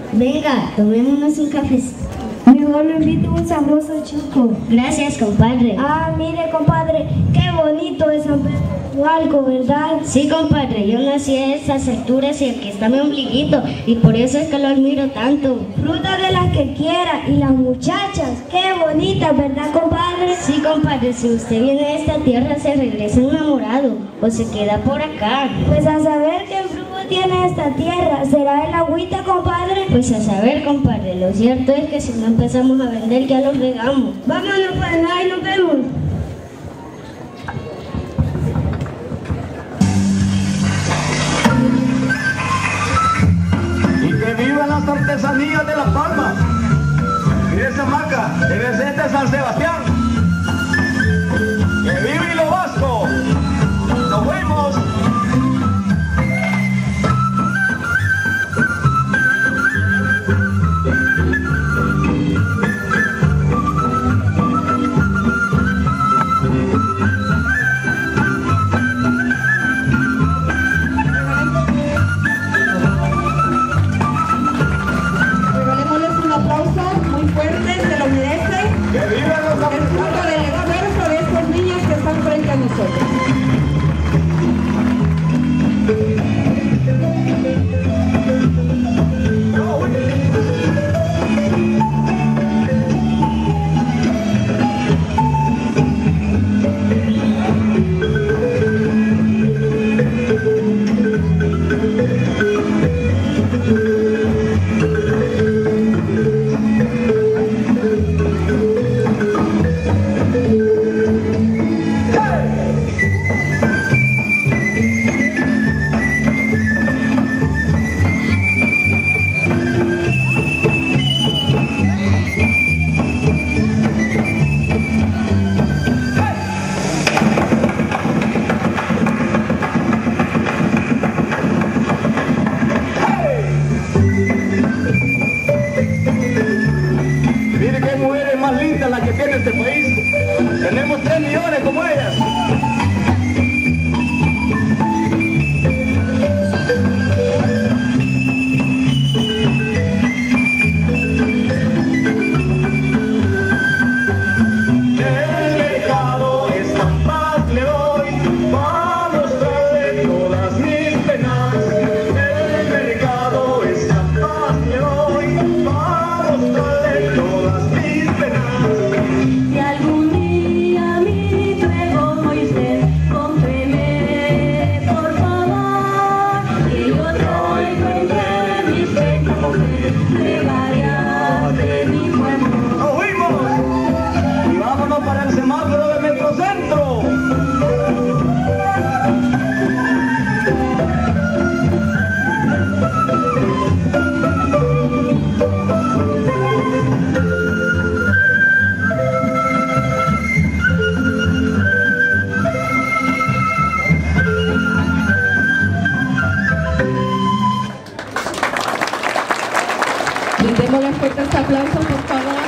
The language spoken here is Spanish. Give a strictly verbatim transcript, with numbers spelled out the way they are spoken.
Venga, tomémonos un cafecito. Mejor lo invito a un sabroso chico. Gracias, compadre. Ah, mire, compadre, qué bonito es San Pedro Algo, ¿verdad? Sí, compadre, yo nací a estas alturas y aquí está mi ombliguito, y por eso es que lo admiro tanto. Fruta de las que quiera, y las muchachas, qué bonitas, ¿verdad, compadre? Sí, compadre, si usted viene a esta tierra se regresa enamorado, o se queda por acá. Pues a saber qué fruto tiene esta tierra, ¿será el agüita, compadre? Pues a saber, compadre, lo cierto es que si no empezamos a vender ya los regamos. Vámonos, pues, ahí nos vemos. ¡Viva las artesanías de La Palma! Mire esa hamaca, debe ser de San Sebastián. ¡Que viva Hilo Vasco! ¡Nos fuimos! Démosle fuertes aplausos, por favor.